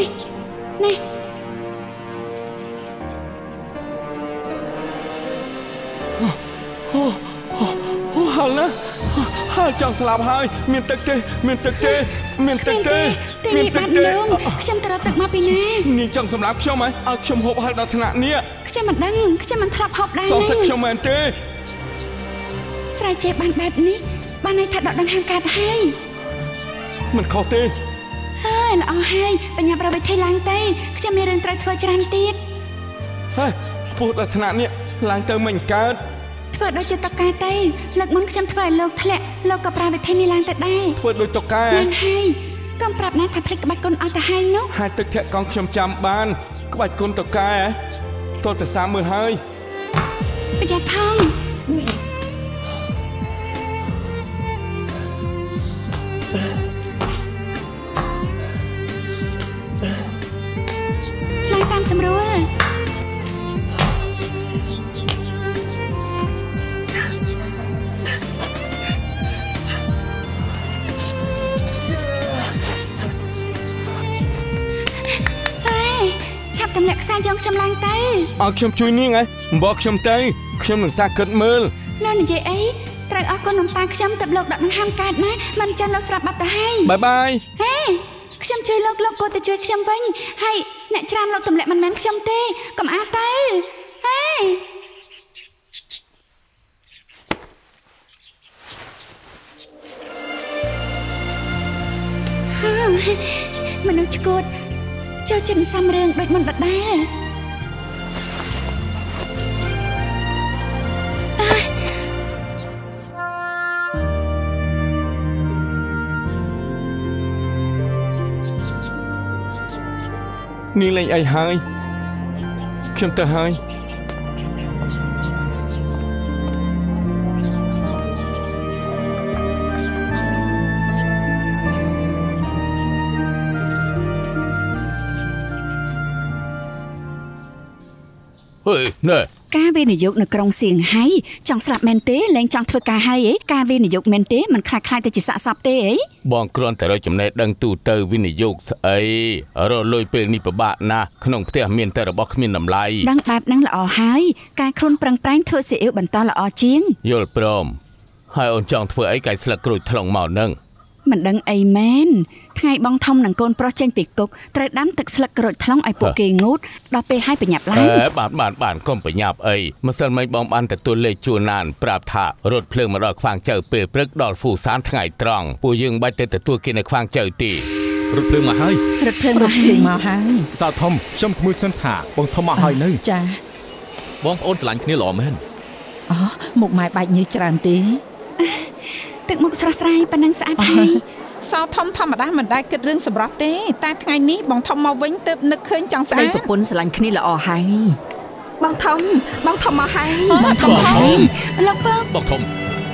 ហល់ណាហើយចង់ស្លាប់ហើយមានទឹកទេនេះបាត់លងខ្ញុំទៅរកទឹកមកពីណានាងចង់សម្លាប់ខ្ញុំហ៎ឲ្យខ្ញុំហូបហើយដល់ថ្នាក់នេះខ្ញុំមិនដឹងខ្ញុំមិនធ្លាប់ហូបដែរសងសឹកខ្ញុំមែនទេស្រែកចេះបានបែបនេះបានន័យថាដកដង្ហើមកាត់ហើយមិនខុសទេហើយល្អហើយបញ្ញាប្រវិធីឡើងទៅខ្ញុំមានរឿងត្រូវធ្វើច្រើនទៀតហើយពោះដល់ថ្នាក់នេះឡើងទៅមិនកើតធ្វើដូចជាតកែទៅលើកមុនខ្ញុំធ្វើឲ្យលោកធ្លាក់លោកក៏ប្រើវិធីនេះឡើងទៅដែរធ្វើដូចតកែមិនហើយកុំប្រាប់ណាថាភ្លេចក្បាច់គុណអស់ទៅហើយនោះហើយទឹកធាក់កងខ្ញុំចាំបានក្បាច់គុណតកែទល់តែសាមមើលហើយប្រយ័ត្នផងឡើងតាមស្រួលទម្លាក់ខ្សែយកខ្ញុំឡើងទៅឲ្យខ្ញុំជួយនាងហ៎អំបោះខ្ញុំទៅខ្ញុំនឹងសាគិតមើលលោកនិយាយអីត្រូវអរគុណនំប៉័ងខ្ញុំទៅលោកដកដង្ហើមកើតណាមិនចឹងលោកស្រាប់បាត់ទៅហើយបាយហេខ្ញុំជួយលោកក៏ទៅជួយខ្ញុំវិញហើយអ្នកច្រានលោកទម្លាក់មិនមែនខ្ញុំទេកុំអះទៅហេមនុស្សឈួតចូលចិត្តសំរឿងដូចមុនដដែលនាងលេងអីហើយខ្ញុំទៅហើយណែការវិនិយោគនៅក្រុងសៀងហៃចង់ស្លាប់មែនទេលែងចង់ធ្វើការហើយការវិនិយោគមែនទេមិនខ្លាចទៅជាសាកសពទេបងគ្រាន់តែរកចំណេះដឹងទូទៅវិនិយោគស្អីរលុយពេលនេះពិបាកណាស់ក្នុងផ្ទះមានតែរបស់គ្មានតម្លៃដឹងបែបហ្នឹងល្អហើយការខ្លួនប្រឹងប្រែងធ្វើស៊ីអ៊ីវបន្តល្អជាងយល់ព្រមហើយអូនចង់ធ្វើអីកាយស្លឹកក្រូចថ្លុងមកនឹងមិនដឹងអីមែនថ្ងៃបងធំនឹងកូនប្រុសចេញពីគុកត្រូវដាំទឹកស្លឹកក្រូចថ្លុងឲ្យពួកគេងូតដល់ពេលឲ្យប្រញាប់ឡើងបានកុំប្រញាប់អីម្សិលមិញបងបានទទួលលេខជួនណានប្រាប់ថារត់ភ្លើងមកដល់ខ្វាងចៅពេលព្រឹកដល់ហ្វូសានថ្ងៃត្រង់ពួកយើងបាច់ទៅទទួលគេនៅខ្វាងចៅទីរត់ភ្លើងមកហើយសៅធំខ្ញុំធ្មួយសិនថាបងធំមកហើយនៅចាបងប្អូនស្រឡាញ់គ្នាល្អមែនមុខម៉ែបែកញើសច្រើនទេទឹកមុខស្រស់ស្រាយប៉ុណ្ណឹងស្អាតហើយសោធំធម្មតាមិនដែលគិតរឿងសម្រាប់ទេតែថ្ងៃនេះបងធំមកវិញទើបនឹកឃើញចង់ស្ដីប្រពន្ធស្រឡាញ់គ្នាល្អហើយបងធំមកហើយបងធំលោកពកបងធំ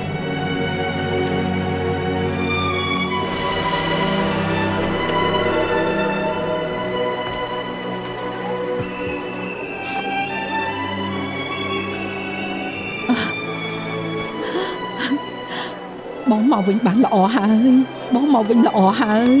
បងមកវិញបានល្អហើយបងមកវិញល្អហើយ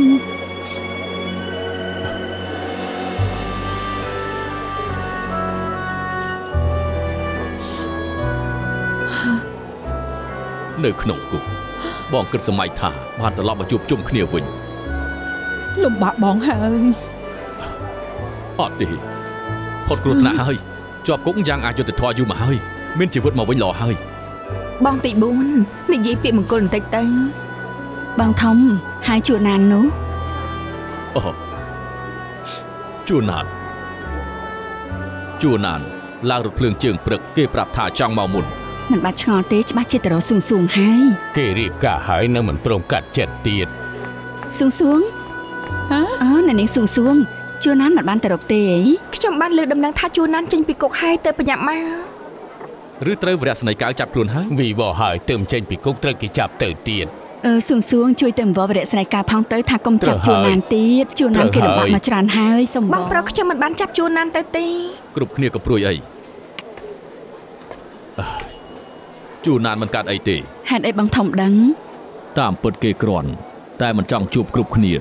នៅក្នុងគុកបងគិតសម័យថាបានត្រឡប់មកជួបជុំគ្នាវិញលំបាកបងហើយអត់ទេផុតគ្រោះថ្នាក់ហើយជាប់គុកយ៉ាងអយុត្តិធម៌យូរមកហើយមានជីវិតមកវិញល្អហើយបងទី4និយាយពាក្យមង្គលបន្តិចទៅបងធំហើយជួនណាននោះអូជួនណានឡើងរថភ្លើងជើងព្រឹកគេប្រាប់ថាចង់មកមុនមិនបាច់ឆ្ងល់ទេច្បាស់ចិត្តរសួងហើយគេរៀបការហើយនៅមិនព្រមកាត់ចិត្តទៀតសួងហ៎នៅនេះសួងជួនណានមិនបានទៅរកទេអីខ្ញុំបានលើដំណឹងថាជួនណានចេញពីគុកហើយទៅបញ្ញាប់មកឬត្រូវវរៈស្នេហ៍កៅចាប់ខ្លួនហើយវីវហើយទើបចេញពីគុកត្រូវគេចាប់ទៅទៀតសួងជួយទៅអង្វរវរៈស្នេហ៍កៅផងទៅថាកុំចាប់ជួនណានទៀតជួនណានគេលំបាកមកច្រើនហើយសុំបងប្រុសខ្ញុំមិនបានចាប់ជួនណានទៅទេគ្រប់គ្នាក៏ព្រួយអីជួនណានមិនកាត់អីទេហេតុអីបងធំដឹងតាមពិតគេគ្រាន់តែមិនចង់ជួបគ្រប់គ្នា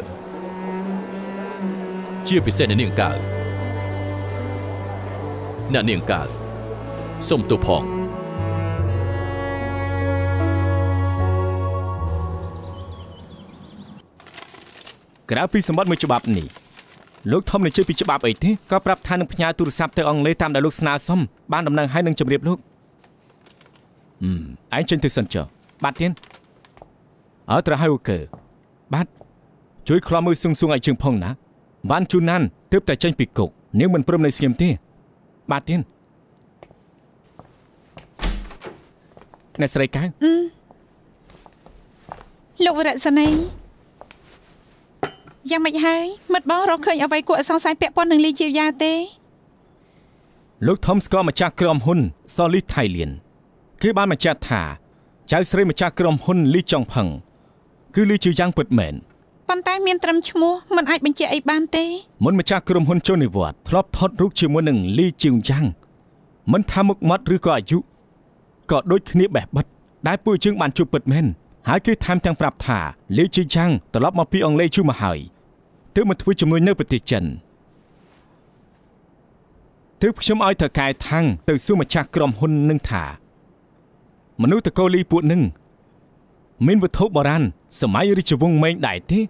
ជាពិសេសអ្នកនាងកៅសុំទោសផងក្រៅពីសម្បត្តិមួយច្បាប់នេះលោកធំនឹងជឿពីច្បាប់អីទេក៏ប្រាប់ថានឹងផ្ញើទូរស័ព្ទទៅអង់គ្លេសតាមដែលលោកស្នើសុំបានដំណឹងឲ្យនឹងជម្រាបលោកឯងចេញទៅសិនចុះបាទទៀតត្រូវឲ្យអូខេបាទជួយខ្លាំមើលសួងឲ្យជើងផងណាវ៉ាន់ជូណានទើបតែចេញពីគុកនាងមិនព្រមនៅស្ងៀមទេបាទទៀតអ្នកស្រីកៅលោកវរៈស្នេហ៍យ៉ាងម៉េចហើយមិត្តបងរកឃើញអ្វីគួរឲ្យសង្ស័យពាក់ព័ន្ធនឹងលីជាយ៉ាទេលោកធំស្គាល់ម្ចាស់ក្រុមហ៊ុន Solid Thailand គេបានបញ្ជាក់ថាចៅស្រីម្ចាស់ក្រុមហ៊ុនលីចុងផឹងគឺលីជាយ៉ាងពិតមែនប៉ុន្តែមានត្រឹមឈ្មោះមិនអាចបញ្ជាក់អីបានទេមុនម្ចាស់ក្រុមហ៊ុនចូលនិវត្តន៍ធ្លាប់ថតរូបជាមួយនឹងលីជាយ៉ាងមិនថាមុខមាត់ឬក៏អាយុក៏ដូចគ្នាបេះបិទដែលពួកយើងបានជួបពិតមែនហើយគេថែមទាំងប្រាប់ថាលីជាយ៉ាងត្រឡប់មកពីអង់គ្លេសជួមកហើយទើបមកធ្វើជំនួយនៅប្រទេសចិនទើបខ្ញុំឲ្យថៅកែថាំងទៅសួរម្ចាស់ក្រុមហ៊ុននឹងថាមនុស្សតកូលីពួកនឹងមានវត្ថុបុរាណសម័យរាជវង្សម៉េងដែរទេ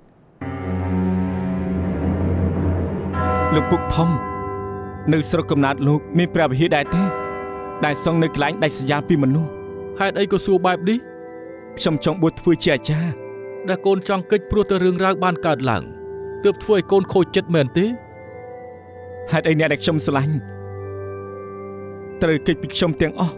លោកពុកធំនៅស្រុកកំណើតលោកមានព្រះវិហារដែរទេដែលសង់នៅកន្លែងដាច់ស្រយាលពីមនុស្សហេតុអីក៏សួរបែបនេះខ្ញុំចង់បួសធ្វើជាអាចារ្យដែលកូនចង់កិច្ចព្រោះតែរឿងរ៉ាវបានកើតឡើងទើបធ្វើឲ្យកូនខូចចិត្តមែនទេហេតុអីអ្នកដែលខ្ញុំស្រឡាញ់ត្រូវកិច្ចពីខ្ញុំទាំងអស់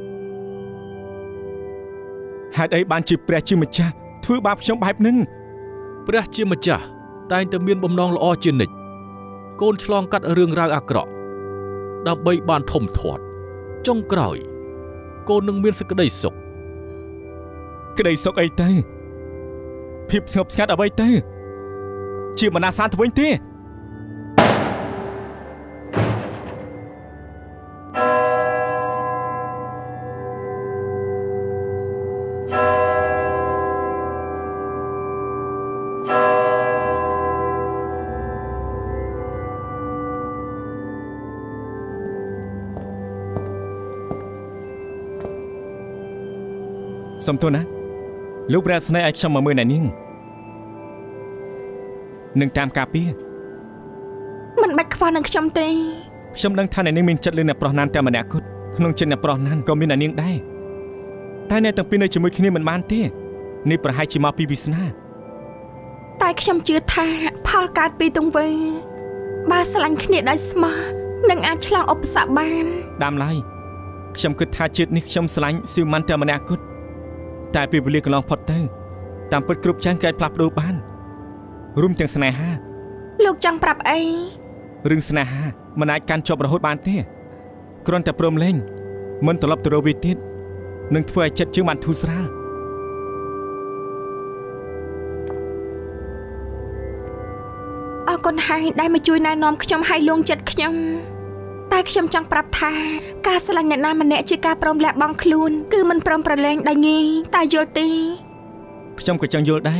ហេតុអីបានជាព្រះជាម្ចាស់ធ្វើបាបខ្ញុំបែបហ្នឹងព្រះជាម្ចាស់តែងតែមានបំណងល្អជានិច្ចកូនឆ្លងកាត់រឿងរ៉ាវអាក្រក់ដើម្បីបានធំធាត់ចុងក្រោយកូននឹងមានសេចក្តីសុខក្តីសុខអីទៅភាពស្ងប់ស្ងាត់អ្វីទៅជាបណ្ណាសាទៅវិញទេសំទោសណាលោកព្រះស្នេហ៍ឲ្យខ្ញុំមកមើលអ្នកនាងនឹងតាមការពារមិនបាច់ខ្វល់នឹងខ្ញុំទេខ្ញុំដឹងថាអ្នកនាងមានចិត្តលឿនអ្នកប្រុសណានតែម្នាក់គត់ក្នុងចិត្តអ្នកប្រុសណានក៏មានអ្នកនាងដែរតែអ្នកទាំងពីរនៅជាមួយគ្នាមិនបានទេនេះប្រហែលជាមកពីវាសនាតែខ្ញុំជឿថាផលកើតពីទង្វើបើស្រឡាញ់គ្នាដោយស្មោះនឹងអាចឆ្លងឧបសគ្គបានដើមឡើយខ្ញុំគិតថាជាតិនេះខ្ញុំស្រឡាញ់ស៊ីម៉ាន់តែម្នាក់គត់តែពេលវេលាកន្លងផុតទៅតាមពិតគ្រប់យ៉ាងគេអាចផ្លាស់ប្ដូរបានរួមទាំងស្នេហាលោកចង់ប្រាប់អីរឿងស្នេហាមិនអាចកាន់ជាប់រហូតបានទេគ្រាន់តែព្រមលេងមិនត្រឡប់ទៅរកវាទៀតនឹងធ្វើឲ្យចិត្តយើងបានធូរស្រាលអរគុណហើយដែលមកជួយណែនាំខ្ញុំឲ្យលួងចិត្តខ្ញុំតែខ្ញុំចង់ប្រាប់ថាការស្រឡាញ់អ្នកណាម្នាក់ជាការព្រមលះបង់ខ្លួនគឺមិនព្រមប្រឡែងដោយងាយតែយល់ទេខ្ញុំក៏ចង់យល់ដែរ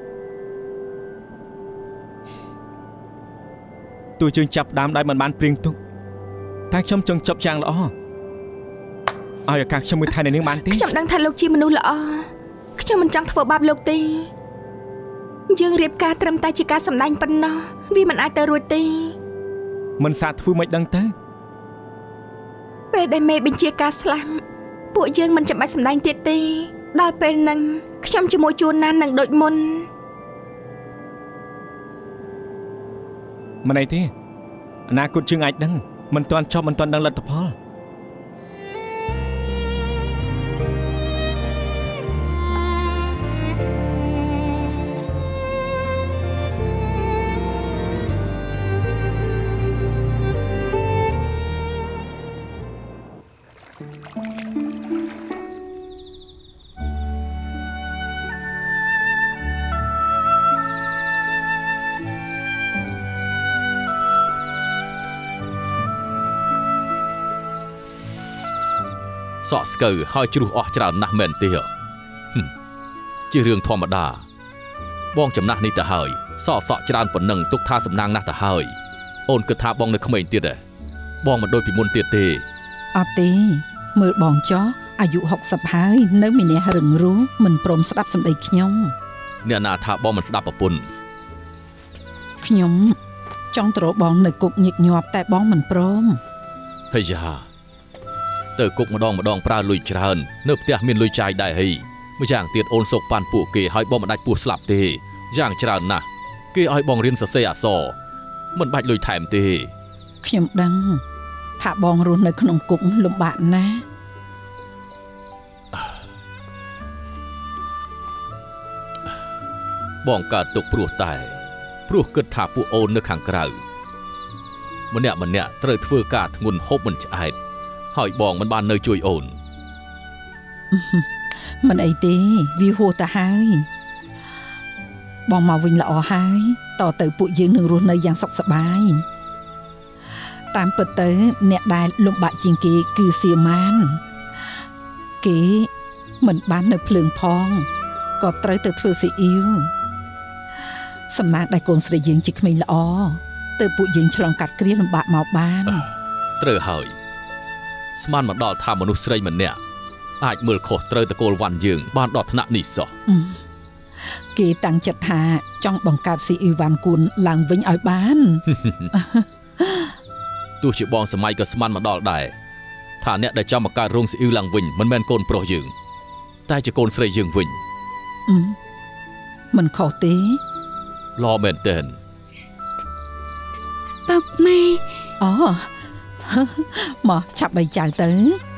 ទោះយើងចាប់ដើមដោយមិនបានព្រៀងទុកតែខ្ញុំចង់ចប់យ៉ាងល្អឲ្យឱកាសខ្ញុំមួយថែនៅនាងបានទេខ្ញុំដឹងថាលោកជាមនុស្សល្អខ្ញុំមិនចង់ធ្វើបាបលោកទេយើងរៀបការត្រឹមតែជាការសម្ដែងប៉ុណ្ណោះវាមិនអាចទៅរួចទេមិនសាកធ្វើមិនដឹងទៅពេលដែលមេបញ្ជាការស្លាប់ពួកយើងមិនចាំបាច់សម្ដែងទៀតទេដល់ពេលហ្នឹងខ្ញុំជាមួយជួនណាននឹងដូចមុនមិនអីទេអនាគតយើងអាចដឹងមិនទាន់ចប់មិនទាន់ដឹងលទ្ធផលសក់ស្កើហើយជ្រុះអស់ច្រើនណាស់មែនទេជារឿងធម្មតាបងចំណាស់នេះទៅហើយសក់ច្រើនប៉ុណ្ណឹងទុកថាសំណាងណាស់ទៅហើយអូនគិតថាបងនៅក្មេងទៀតទេបងមិនដូចពីមុនទៀតទេអត់ទេមើលបងចោះអាយុ60ហើយនៅមានអ្នករឹងរូសមិនព្រមស្ដាប់សម្ដីខ្ញុំអ្នកណាថាបងមិនស្ដាប់ប្រពន្ធខ្ញុំចង់ទៅរកបងនៅគុកញឹកញាប់តែបងមិនព្រមហើយយ៉ាទៅគុកម្ដងប្រើលុយច្រើននៅផ្ទះមានលុយចាយដែរហីម្យ៉ាងទៀតអូនសោកប៉ាន់ពួកគេហើយបងមិនដាច់ពោះស្លាប់ទេយ៉ាងច្រើនណាស់គេឲ្យបងរៀនសរសេរអក្សរមិនបាច់លុយថែមទេខ្ញុំដឹងថាបងរស់នៅក្នុងគុកលំបាកណាស់បងកើតទុកព្រោះគិតថាពួកអូននៅខាងក្រៅម្នាក់ត្រូវធ្វើការធ្ងន់ហូបមិនឆ្អែតហើយបងមិនបាននៅជួយអូនមិនអីទេវាហួសទៅហើយបងមកវិញល្អហើយតទៅពួកយើងនឹងរស់នៅយ៉ាងសុខសប្បាយតាមពិតទៅអ្នកដែលលំបាកជាងគេគឺសៀម៉ានគេមិនបាននៅភ្លើងផងក៏ត្រូវទៅធ្វើស៊ីអ៊ីវសំណាងដែលកូនស្រីយើងជាក្មេងល្អទើបពួកយើងឆ្លងកាត់គ្រាលំបាកមកបានត្រូវហើយស្មានមកដល់ថាមនុស្សស្រីម្នាក់អាចមើលខុសត្រូវតកូលវ៉ាន់យើងបានដល់ថ្នាក់នេះសោះគេតាំងចិត្តថាចង់បង្កើតស៊ីអ៊ីវ៉ាន់គួនឡើងវិញឲ្យបានទោះជាបងសម័យក៏ស្មានមកដល់ដែរថាអ្នកដែលចង់បង្កើតរោងស៊ីអ៊ីវឡើងវិញមិនមែនកូនប្រុសយើងតែជាកូនស្រីយើងវិញមិនខុសទេល្អមែនទែនប៉ាម៉ែអូមកឆាប់បីចៅទៅ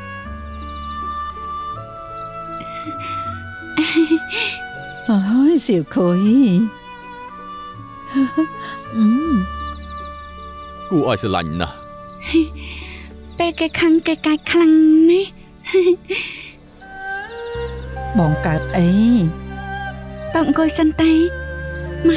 អូយសៀវខុយគួរឲ្យស្រឡាញ់ណាស់ពេលគេខឹងគេកាយខ្លាំងណាស់បងកើតអីបងអង្គុយសិនតែម៉ា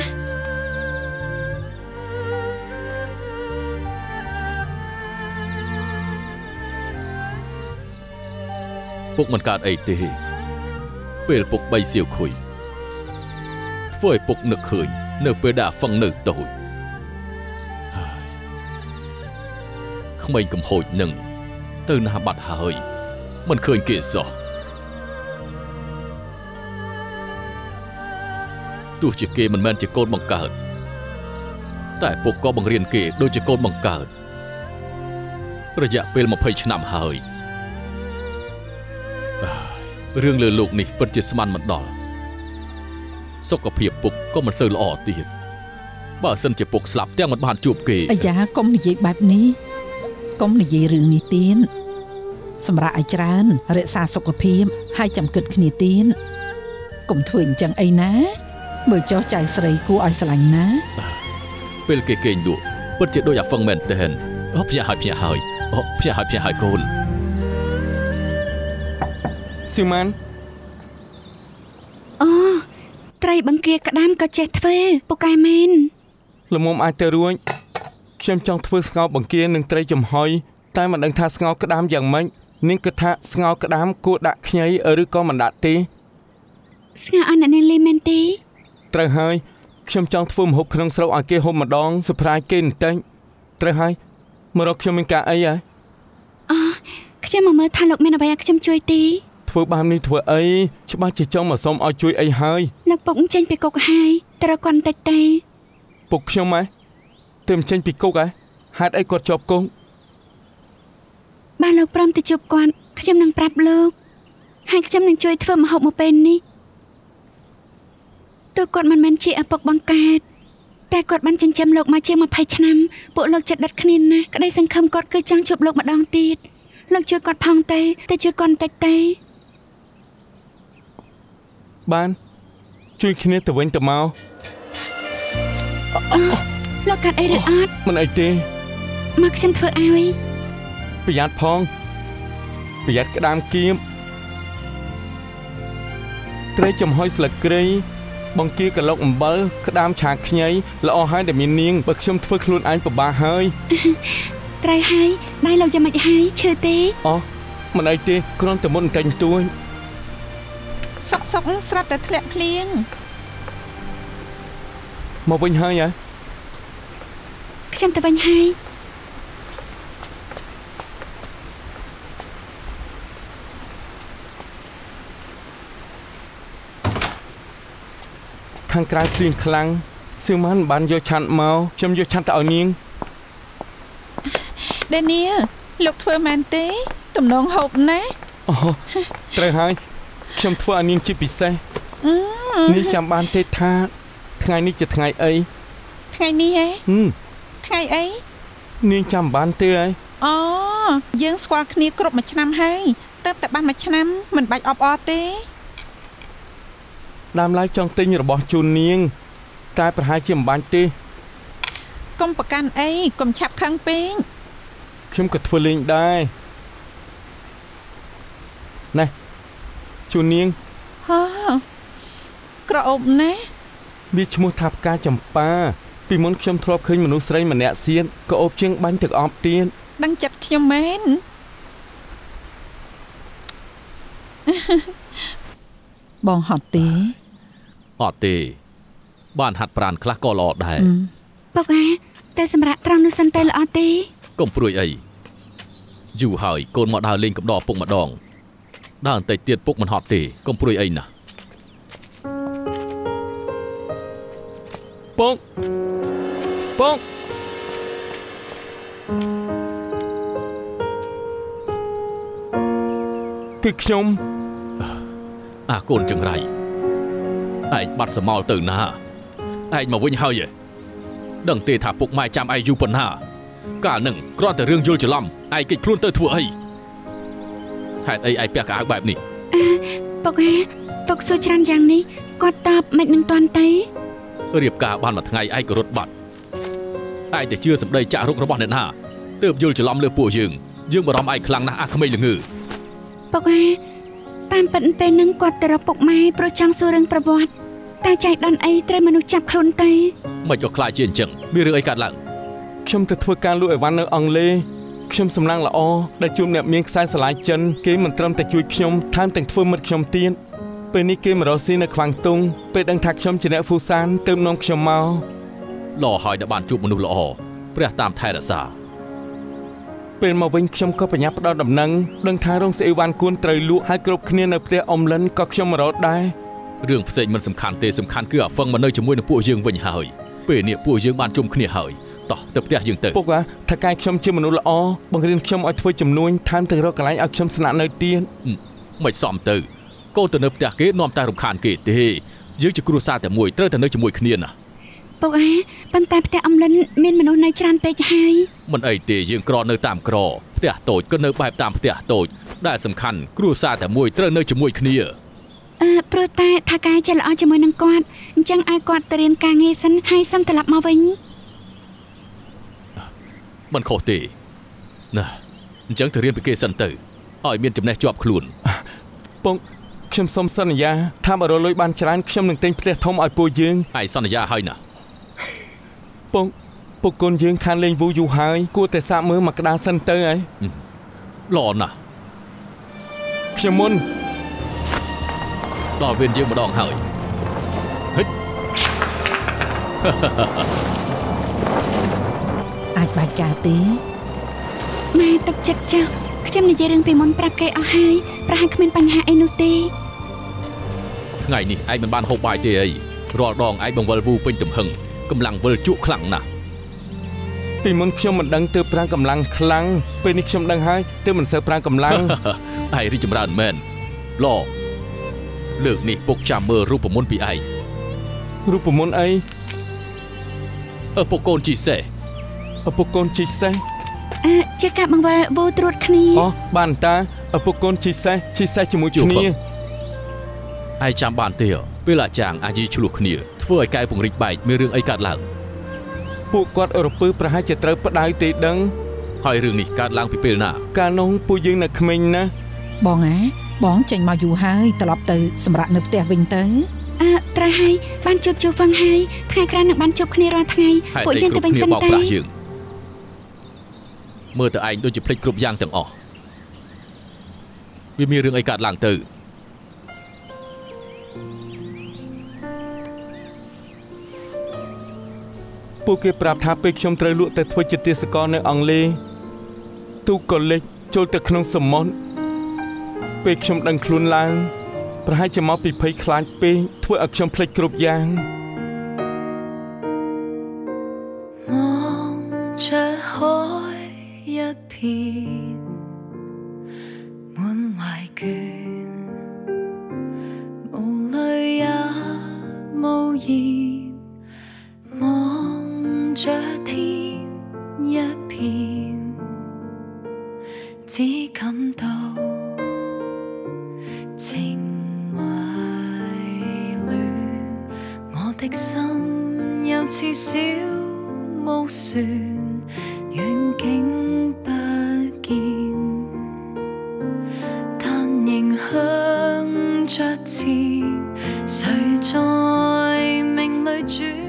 ពុកមិនកើតអីទេពេលពុកបីសៀវខុយធ្វើឲ្យពុកនឹកឃើញនៅពេលដែលហ្វឹងនៅតូចក្មេងកំហូចនឹងទៅណាបាត់ហើយមិនឃើញគេសោះទោះជាគេមិនមែនជាកូនបង្កើតតែពុកក៏បង្រៀនគេដូចជាកូនបង្កើតរយៈពេល20ឆ្នាំហើយរឿងលើលោកនេះពិតជាស្មានមិនដល់សុខភាពពុកក៏មិនសូវល្អទៀតបើសិនជាពុកស្លាប់ទាំងមិនបានជួបគេអាយ៉ាកុំនិយាយបែបនេះកុំនិយាយរឿងនេះទៀតសម្រាប់ឲ្យច្រើនរក្សាសុខភាពហើយចាំគិតគ្នាទៀតកុំធ្វើអញ្ចឹងអីណាមើលចោះចៅស្រីគួរឲ្យស្រឡាញ់ណាពេលគេគេងលក់ពិតជាដូចអាហ្វឹងមែនទែនភ្ញាក់ហើយអូភ្នាក់ហើយកូនសៀវម៉ាន់អូត្រីបង្គាក្តាមក៏ចេះធ្វើពូកែមែនល្មមអាចទៅរួចខ្ញុំចង់ធ្វើស្ងោរបង្គានិងត្រីចំហុយតែមិនដឹងថាស្ងោរក្តាមយ៉ាងម៉េចនាងគិតថាស្ងោរក្តាមគួរដាក់ខ្ញីឬក៏មិនដាក់ទេស្ងោរអត់អ្នកនាងលីមែនទេត្រូវហើយខ្ញុំចង់ធ្វើម្ហូបក្នុងស្រុកឲ្យគេហូបម្ដងសប្រៃគេបន្តិចត្រូវហើយមករកខ្ញុំមានការអីហ៎អូខ្ញុំមកមើលថាលោកមានអ្វីឲ្យខ្ញុំជួយទេធ្វើបាននេះធ្វើអីច្បាស់ជាចង់មកសុំឲ្យជួយអីហើយលោកពុកចេញពីគុកហើយត្រូវគាត់តិចទេពុកខ្ញុំហ៎ទើបចេញពីគុកហ៎ហេតុអីគាត់ជាប់គុកបានលោកព្រមទៅជួបគាត់ខ្ញុំនឹងប្រាប់លោកហើយខ្ញុំនឹងជួយធ្វើម្ហូបមកពេលនេះទោះគាត់មិនមែនជាឪពុកបង្កើតតែគាត់បានចិញ្ចឹមលោកមកជាង20ឆ្នាំពួកលោកចិត្តដិតគ្នាណាស់ក្តីសង្ឃឹមគាត់គឺចង់ជួបលោកម្ដងទៀតលោកជួយគាត់ផងទៅជួយគាត់តិចទេបានជួយគ្នាទៅវិញទៅមកលោកកាត់អីឬអត់មិនអីទេមកខ្ញុំធ្វើឲ្យប្រយ័ត្នផងប្រយ័ត្នក្តាមគៀបត្រីចំហុយស្លឹកគ្រៃបង្គាកឡុកអំបិលក្តាមឆាខ្ញីល្អហើយដែលមាននាងបើខ្ញុំធ្វើខ្លួនឯងពិបាកហើយត្រូវហើយដៃលោកយ៉ាងម៉េចហើយឈឺទេអូមិនអីទេគ្រាន់តែមុនតែងទួយសុកស្រាប់តែធ្លាក់ភ្លៀងមកវិញហើយហ៎ខ្ញុំទៅវិញហើយខាងក្រៅភ្លៀងខ្លាំងសៀវម៉ាន់បានយកឆាន់មកខ្ញុំយកឆាន់ទៅឲ្យនាងដេនីលលោកធ្វើមែនទេទំនងហូបណាអូត្រូវហើយខ្ញុំធ្វើឲ្យនាងជាពិសេសនាងចាំបានទេថាថ្ងៃនេះជាថ្ងៃអីថ្ងៃនេះហ៎ថ្ងៃអីនាងចាំបានទេហ៎អូយើងស្គាល់គ្នាគ្រប់មួយឆ្នាំហើយទៅតែបានមួយឆ្នាំមិនបាច់អបអរទេដើមឡើយចង់ទិញរបស់ជូននាងតែប្រហែលជាមិនបាច់ទេកុំប្រកាន់អីកុំឆាប់ខឹងពេកខ្ញុំក៏ធ្វើលេងដែរណែជូននាងហ៎ក្រអូបណាវាឈ្មោះថាផ្កាចម្ប៉ាពីមុនខ្ញុំធ្លាប់ឃើញមនុស្សស្រីម្នាក់សៀតក៏អូបជាងបាញ់ទឹកអប់ទៀតដឹងចិត្តខ្ញុំមែនបងហត់ទេអត់ទេបានហាត់ប្រាណខ្លះក៏ល្អដែរពុកតែសម្រាប់ត្រង់នោះសិនតែល្អទេកុំព្រួយអីយូរហើយកូនមកដើរលេងកំដរពុកម្ដងដើរបន្តិចទៀតពុកមិនហត់ទេកុំព្រួយអីណាពុកគឺខ្ញុំកូនចង្រៃឯងបាត់សមោលទៅណាឯងមកវិញហើយដឹងទេថាពុកម៉ែចាំឯងយូរប៉ុណ្ណាកាលនឹងគ្រាន់តែរឿងយល់ច្រឡំឯងគេចខ្លួនទៅធ្វើអីហេតុអីឯងពាក់កៅអៅបែបនេះពុកសួរច្រើនយ៉ាងនេះគាត់តបមិននឹងតាន់ទេរៀបការបានមួយថ្ងៃឯងក៏រត់បាត់ឯងតែជឿសម្ដីចាក់រុករបស់អ្នកណាទើបយល់ច្រឡំលើពួកយើងបារម្ភឯងខ្លាំងណាស់ក្មេងល្ងើពុកតាមពិតពេលនឹងគាត់ទៅរកពុកម៉ែព្រោះចង់សួររឿងប្រវត្តិតែចៃដន្យអីត្រូវមនុស្សចាប់ខ្លួនទៅមិនក៏ខ្លាចជាអញ្ចឹងមានរឿងអីកើតឡើងខ្ញុំទៅធ្វើការលក់អីវ៉ាន់នៅអង់គ្លេសខ្ញុំសំណាងល្អដែលជួបអ្នកមានខ្សែស្រឡាយចិនគេមិនត្រឹមតែជួយខ្ញុំថែមទាំងធ្វើមិត្តខ្ញុំទៀតពេលនេះគេមករកស៊ីនៅខ្វាំងតុងពេលដឹងថាខ្ញុំជាអ្នកហ្វូសានទើបនាំខ្ញុំមកល្អហើយដែលបានជួបមនុស្សល្អព្រះតាមថែរក្សាពេលមកវិញខ្ញុំក៏បញ្ញាផ្ដល់ដំណឹងដឹងថារោងស៊ីអីវ៉ាន់គួនត្រូវលក់ហើយគ្រប់គ្នានៅផ្ទះអ៊ំលិនក៏ខ្ញុំមករកដែររឿងផ្សេងមិនសំខាន់ទេសំខាន់គឺអាហ្វឹងមកនៅជាមួយនឹងពួកយើងវិញហើយពេលនេះពួកយើងបានជុំគ្នាហើយតោះទៅផ្ទះយើងទៅពុកថាកាយខ្ញុំជាមនុស្សល្អបង្រៀនខ្ញុំឲ្យធ្វើចំនួនថែមទាំងរកកន្លែងឲ្យខ្ញុំស្នាក់នៅទៀតមិនសមទៅកូនទៅនៅផ្ទះគេនាំតែរំខានគេទេយើងជាគ្រួសារតែមួយត្រូវតែនៅជាមួយគ្នាណាពុកប៉ុន្តែផ្ទះអ៊ំលិនមានមនុស្សនៅច្រើនពេកហើយមិនអីទេយើងក្រនៅតាមក្រផ្ទះតូចក៏នៅបែបតាមផ្ទះតូចដែលសំខាន់គ្រួសារតែមួយត្រូវនៅជាមួយគ្នាព្រោះតែថាកាយចេះល្អជាមួយនឹងគាត់អញ្ចឹងឲ្យគាត់ទៅរៀនការងារសិនហើយសិនត្រឡប់មកវិញមិនខុសទេណាអញ្ចឹងទៅរៀនពីគេសិនទៅឲ្យមានចំណេះជាប់ខ្លួនពងខ្ញុំសូមសន្យាថាបើរលុយបានច្រើនខ្ញុំនឹងទិញផ្ទះធំឲ្យពួកយើងឯងសន្យាហើយណាពងពួកកូនយើងខានលេងវូយូរហើយគួរតែសាកមើលមកក្តារសិនទៅហើយល្អណាស់ខ្ញុំមុនដល់វេនយើងម្ដងហើយហិចអាចបាច់ការទេម៉ែទឹកចិត្តចាស់ខ្ញុំនិយាយរឿងពីមុនប្រាប់គេអស់ហើយប្រហែលគ្មានបញ្ហាអីនោះទេថ្ងៃនេះឯងមិនបានហូបបាយទេអីរាល់ដងឯងបង្វិលវូពេញទំហឹងកម្លាំងវិលជក់ខ្លាំងណាស់ពីមុនខ្ញុំមិនដឹងទើបប្រើកម្លាំងខ្លាំងពេលនេះខ្ញុំដឹងហើយទើបមិនសូវប្រើកម្លាំងឯងរីចម្រើនមែនឡលើកនេះពុកចាំមើលរូបមន្តពីឯងរូបមន្តអីឪពុកកូនជីសេះឪពុកកូនជីសេះជាការបង្វិលវូត្រួតគ្នាអូបានតាឪពុកកូនជីសេះជាមួយគ្នាឯងចាំបានទេពេលអាចារ្យអាយីឆ្លោះគ្នាធ្វើឲ្យកែពង្រីកបែកមានរឿងអីកើតឡើងពួកគាត់រពើប្រហែលជាត្រូវផ្ដៅទេដឹងហើយរឿងនេះកើតឡើងពីពេលណាកាលនោះពួកយើងនៅក្មេងណាបងបងចេញមកយូរហើយត្រឡប់ទៅសម្រាប់នៅផ្ទះវិញទៅត្រូវហើយបានជួបវឹងហើយថ្ងៃក្រោយនឹងបានជួបគ្នារាល់ថ្ងៃពួកយើងទៅវិញសិនតែមើលទៅឯងដូចជាភ្លេចគ្រប់យ៉ាងទាំងអស់វាមានរឿងអីកើតឡើងទៅពួកគេប្រាប់ថាពេលខ្ញុំត្រូវលក់ទៅធ្វើជាទាសករនៅអង់គ្លេសទូកក៏លិចចូលទៅក្នុងសមុទ្រពេលខ្ញុំដឹងខ្លួនឡើងប្រហែលជាមកពីភ័យខ្លាចពេកធ្វើឲ្យខ្ញុំភ្លេចគ្រប់យ៉ាង只感到情懷亂，我的心又似小霧船，遠景不見，但仍向着前，誰在命裏轉？